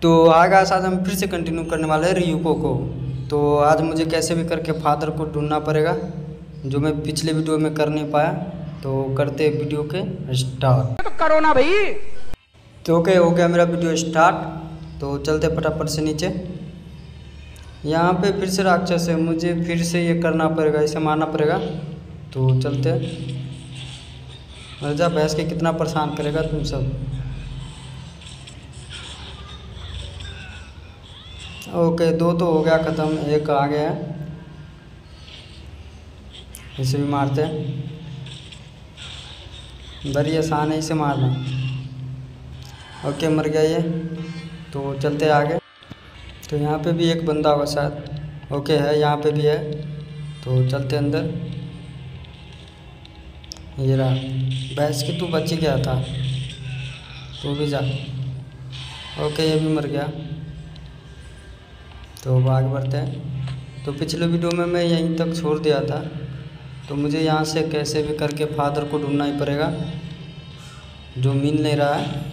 तो आज हम फिर से कंटिन्यू करने वाले हैं रियुको को। तो आज मुझे कैसे भी करके फादर को ढूंढना पड़ेगा, जो मैं पिछले वीडियो में कर नहीं पाया। तो करते वीडियो के स्टार्ट। तो करो ना भाई। तो ओके, हो गया मेरा वीडियो स्टार्ट। तो चलते फटाफट से नीचे। यहाँ पे फिर से राक्षस है, मुझे फिर से ये करना पड़ेगा, इसे मारना पड़ेगा। तो चलते। मर्जा भैंस के कितना परेशान करेगा तुम सब। ओके, दो तो हो गया ख़त्म, एक आ गया है, इसे भी मारते हैं। बड़ी आसान है इसे मारना। ओके, मर गया ये। तो चलते आगे। तो यहाँ पे भी एक बंदा होगा शायद। ओके है, यहाँ पे भी है। तो चलते अंदर। ये रहा भैंस की, तू बच गया था, तू भी जा। ओके, ये भी मर गया। तो आगे बढ़ते हैं। तो पिछले वीडियो में मैं यहीं तक छोड़ दिया था। तो मुझे यहाँ से कैसे भी करके फादर को ढूंढना ही पड़ेगा, जो मिल नहीं रहा है।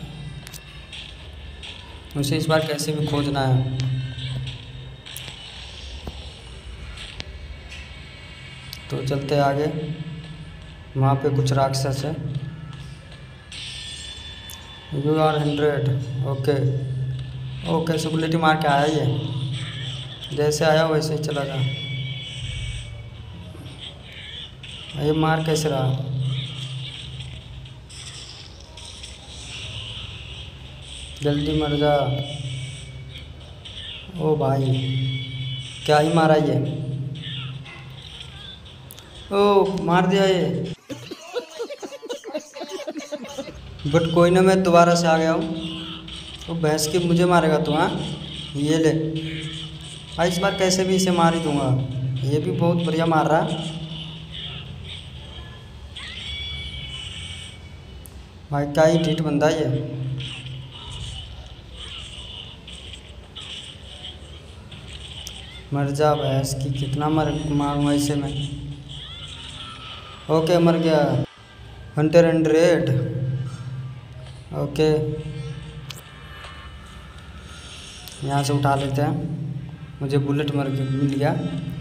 मुझे इस बार कैसे भी खोजना है। तो चलते आगे। वहाँ पे कुछ राक्षस है। UR100। ओके ओके, सुबलिटी मार के आया ये, जैसे आया वैसे ही चला गया। ये मार कैसे रहा। जल्दी मर जा। ओ भाई, क्या ही मारा ये। ओ मार दिया ये। बट कोई ना, मैं दोबारा से आ गया हूँ। तो भैंस की मुझे मारेगा तू? हाँ, ये ले भाई, इस बार कैसे भी इसे मार ही दूंगा। ये भी बहुत बढ़िया मार रहा है भाई, क्या ही ढीठ बंदा ये। मर जा भैंस की, कितना मारूंगा इसे मैं। ओके, मर गया। 100। ओके, यहाँ से उठा लेते हैं। मुझे बुलेट मिल गया।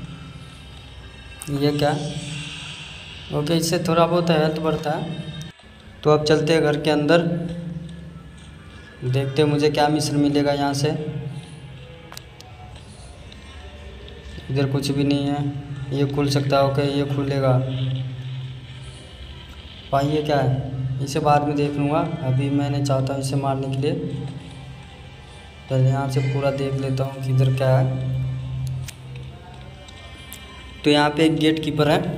ये क्या? ओके, इससे थोड़ा बहुत हेल्थ बढ़ता है। तो अब चलते हैं घर के अंदर, देखते हैं मुझे क्या मिशन मिलेगा यहाँ से। इधर कुछ भी नहीं है। ये खुल सकता है। ओके, ये खुलेगा भाई। ये क्या है? इसे बाद में देख लूँगा, अभी मैं नहीं चाहता हूँ इसे मारने के लिए। चल यहाँ से पूरा देख लेता हूँ कि इधर क्या है। तो यहाँ पे एक गेट कीपर है,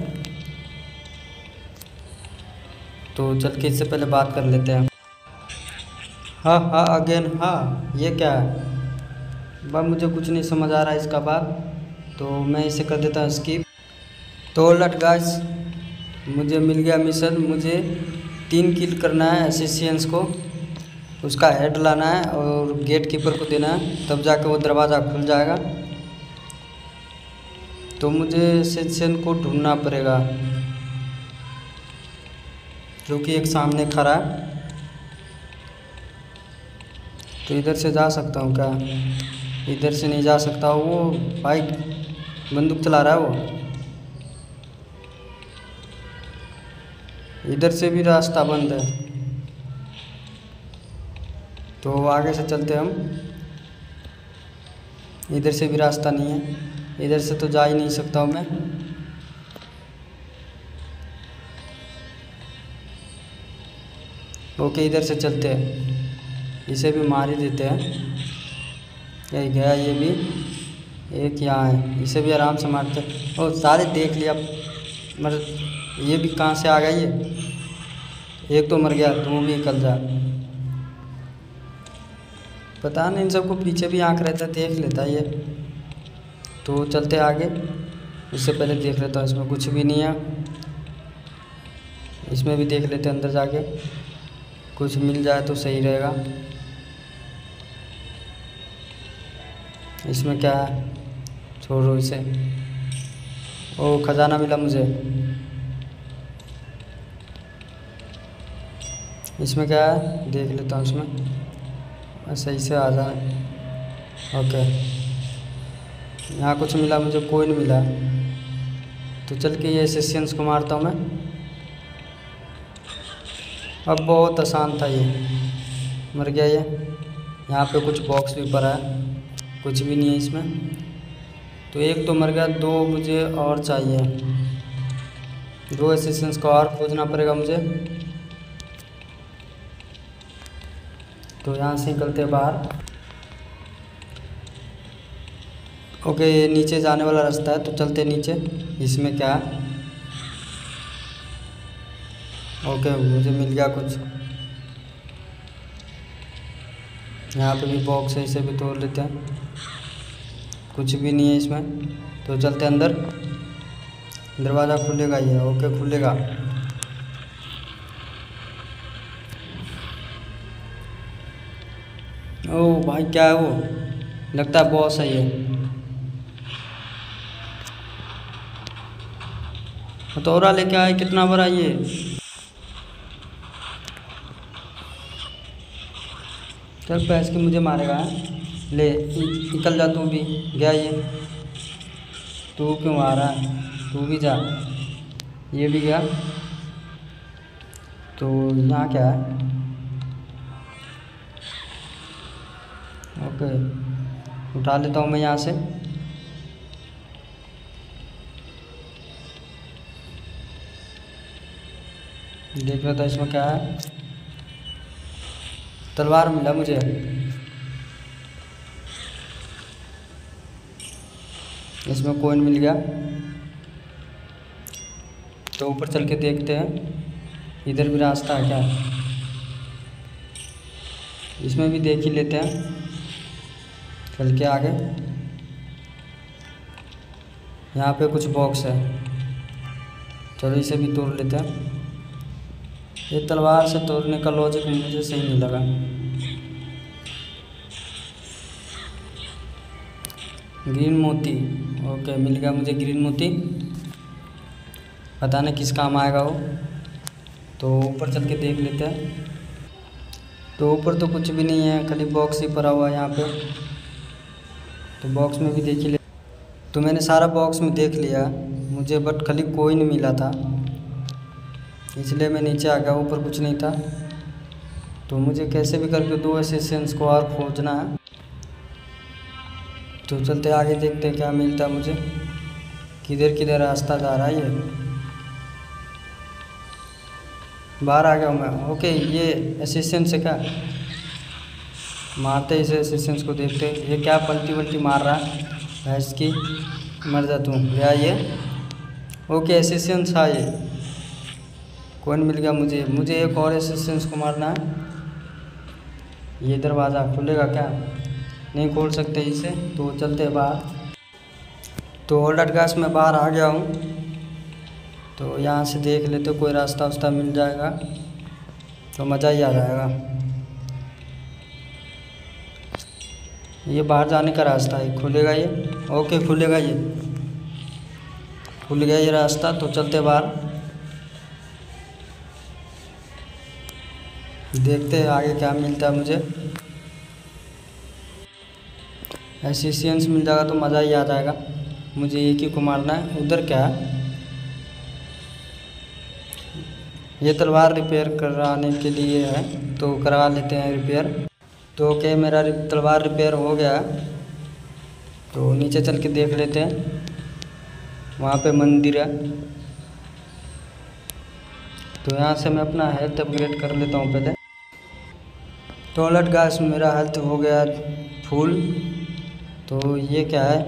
तो चल के इससे पहले बात कर लेते हैं। हाँ हाँ, अगेन हाँ। ये क्या है बा, मुझे कुछ नहीं समझ आ रहा है इसका बात। तो मैं इसे कर देता हूँ स्किप। तो लट गाइस, मुझे मिल गया मिशन। मुझे 3 किल करना है एसिशियंस को, उसका हेड लाना है और गेट कीपर को देना है, तब जाके वो दरवाज़ा खुल जाएगा। तो मुझे एसिशियन को ढूंढना पड़ेगा, जो कि एक सामने खड़ा है। तो इधर से जा सकता हूँ क्या? इधर से नहीं जा सकता। वो भाई बंदूक चला रहा है वो। इधर से भी रास्ता बंद है। तो आगे से चलते हम। इधर से भी रास्ता नहीं है, इधर से तो जा ही नहीं सकता हूँ मैं। ओके, इधर से चलते हैं, इसे भी मार ही देते हैं। ये गया, ये भी एक यहाँ है, इसे भी आराम से मारते हैं। और सारे देख लिया, मर ये भी कहाँ से आ गया ये। एक तो मर गया, तुम भी निकल जा। पता नहीं इन सबको पीछे भी आँख रहता है, देख लेता है ये। तो चलते आगे। उससे पहले देख लेता हूँ इसमें कुछ भी नहीं है। इसमें भी देख लेते हैं, अंदर जाके कुछ मिल जाए तो सही रहेगा। इसमें क्या है, छोड़ो इसे। ओ, खजाना मिला मुझे। इसमें क्या है, देख लेता हूँ। इसमें सही से आ जाए। ओके, यहाँ कुछ मिला मुझे? कोई नहीं मिला। तो चल के ये एसेसियंस को मारता हूँ मैं। अब बहुत आसान था ये, मर गया ये। यहाँ पे कुछ बॉक्स भी पड़ा है, कुछ भी नहीं है इसमें। तो एक तो मर गया, दो मुझे और चाहिए। दो एसेसियंस को और खोजना पड़ेगा मुझे। तो यहाँ से निकलते हैं बाहर। ओके, ये नीचे जाने वाला रास्ता है, तो चलते नीचे। इसमें क्या है? ओके, मुझे मिल गया कुछ। यहाँ पे भी बॉक्स है, इसे भी तोड़ लेते हैं। कुछ भी नहीं है इसमें, तो चलते अंदर। दरवाज़ा खुलेगा ये? ओके, खुलेगा। ओह भाई, क्या है वो? लगता है बॉस है ये। हथौड़ा लेके आए, कितना बड़ा ये। चल पैस के मुझे मारेगा है? ले निकल जा, तू भी गया ये। तू क्यों आ रहा है? तू भी जा। ये भी गया। तो यहाँ क्या है? ओके, उठा लेता हूँ मैं यहाँ से। देख रहा था इसमें क्या है। तलवार मिला मुझे। इसमें कॉइन मिल गया। तो ऊपर चल के देखते हैं, इधर भी रास्ता है क्या? इसमें भी देख ही लेते हैं, चल के आगे। यहाँ पे कुछ बॉक्स है, चलो इसे भी तोड़ लेते हैं। ये तलवार से तोड़ने का लॉजिक मुझे सही नहीं लगा। ग्रीन मोती, ओके मिल गया मुझे ग्रीन मोती। पता नहीं किस काम आएगा वो। तो ऊपर चल के देख लेते हैं। तो ऊपर तो कुछ भी नहीं है, खाली बॉक्स ही पड़ा हुआ है यहाँ पे। तो बॉक्स में भी देख ही ले। तो मैंने सारा बॉक्स में देख लिया मुझे, बट खाली कोई नहीं मिला था, इसलिए मैं नीचे आ गया। ऊपर कुछ नहीं था। तो मुझे कैसे भी करके दो एसेसियंस को और खोजना है। तो चलते आगे, देखते हैं क्या मिलता है मुझे। किधर किधर रास्ता जा रहा है ये। बाहर आ गया हूँ मैं। ओके, ये एसेसियंस है क्या? मारते इसे एसेसियंस को, देखते। ये क्या पलटी वल्टी मार रहा है भैंस की? मर जा तू। गया ये। ओके, एसेसियंस था ये। कौन मिल गया मुझे? मुझे एक और एसेसियंस को मारना है। ये दरवाज़ा खुलेगा क्या? नहीं खोल सकते इसे, तो चलते हैं बाहर। तो ऑलरेडी गाइस मैं बाहर आ गया हूँ। तो यहाँ से देख लेते, कोई रास्ता वास्ता मिल जाएगा तो मज़ा ही आ जाएगा। ये बाहर जाने का रास्ता है, खुलेगा ये? ओके, खुलेगा ये। खुल गया ये रास्ता, तो चलते बाहर। देखते हैं आगे क्या मिलता है मुझे। एसेसियंस मिल जाएगा तो मज़ा ही आ जाएगा। मुझे एक ही को मारना है। उधर क्या है? ये तलवार रिपेयर कराने के लिए है, तो करवा लेते हैं रिपेयर। तो ओके, मेरा तलवार रिपेयर हो गया। तो नीचे चल के देख लेते हैं, वहाँ पे मंदिर है। तो यहाँ से मैं अपना हेल्थ अपग्रेड कर लेता हूँ पहले। तो ऑलरेडी गाइस मेरा हेल्थ हो गया फुल। तो ये क्या है?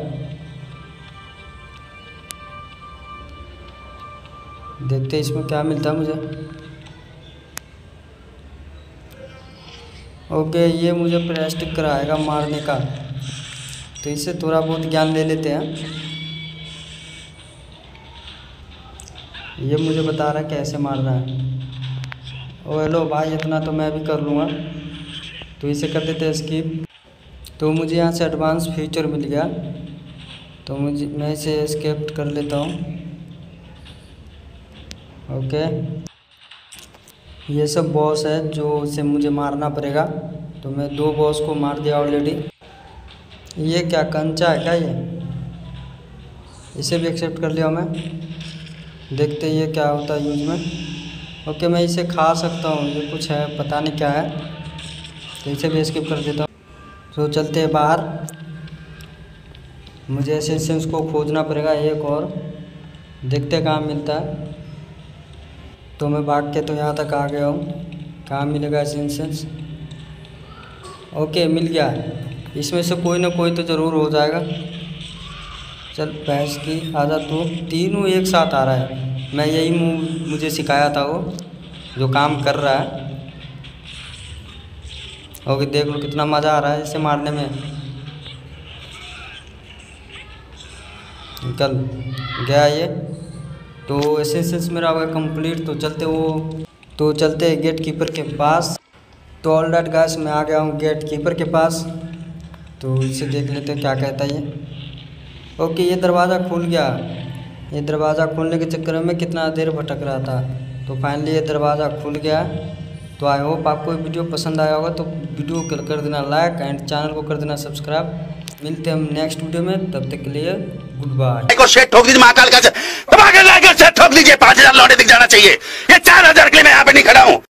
देखते इसमें क्या मिलता है मुझे। ओके, ये मुझे प्लास्टिक कराएगा मारने का, तो इससे थोड़ा बहुत ज्ञान ले लेते हैं। ये मुझे बता रहा है कैसे मारना है। ओ हेलो भाई, इतना तो मैं भी कर लूँगा। तो इसे कर देते हैं स्किप। तो मुझे यहाँ से एडवांस फीचर मिल गया, तो मैं इसे स्किप कर लेता हूँ। ओके, ये सब बॉस है जो इसे मुझे मारना पड़ेगा। तो मैं 2 बॉस को मार दिया ऑलरेडी। ये क्या कंचा है क्या ये? इसे भी एक्सेप्ट कर लिया मैं। देखते ये क्या होता है यूज में। ओके मैं इसे खा सकता हूँ, ये कुछ है पता नहीं क्या है, तो इसे भी स्किप कर देता हूँ। तो चलते हैं बाहर, मुझे एसेंस को खोजना पड़ेगा एक और, देखते हैं कहाँ मिलता है। तो मैं भाग के तो यहाँ तक आ गया हूँ, कहाँ मिलेगा एसेंस? ओके मिल गया, इसमें से कोई ना कोई तो ज़रूर हो जाएगा। चल भैंस की आजा तू, तीनों एक साथ आ रहा है। मैं यही मुझे सिखाया था वो जो काम कर रहा है। ओके देख लो कितना मज़ा आ रहा है इसे मारने में। निकल गया ये, तो एसेंस मेरा हो गया कंप्लीट। तो चलते गेट कीपर के पास। तो ऑल राइट गाइस मैं आ गया हूँ गेट कीपर के पास, तो इसे देख लेते हैं क्या कहता है ये। ओके ये दरवाज़ा खुल गया। ये दरवाज़ा खोलने के चक्कर में कितना देर भटक रहा था, तो फाइनली ये दरवाज़ा खुल गया। तो आई होप आपको वीडियो पसंद आया होगा, तो वीडियो को कर देना लाइक एंड चैनल को कर देना सब्सक्राइब। मिलते हैं हम नेक्स्ट वीडियो में, तब तक के लिए गुड बाय। शेट ठोक दीजिए महाकाल का, ठोक दीजिए 5000 लौटे दिख जाना चाहिए। ये 4000 के लिए मैं यहाँ पे नहीं खड़ा हूँ।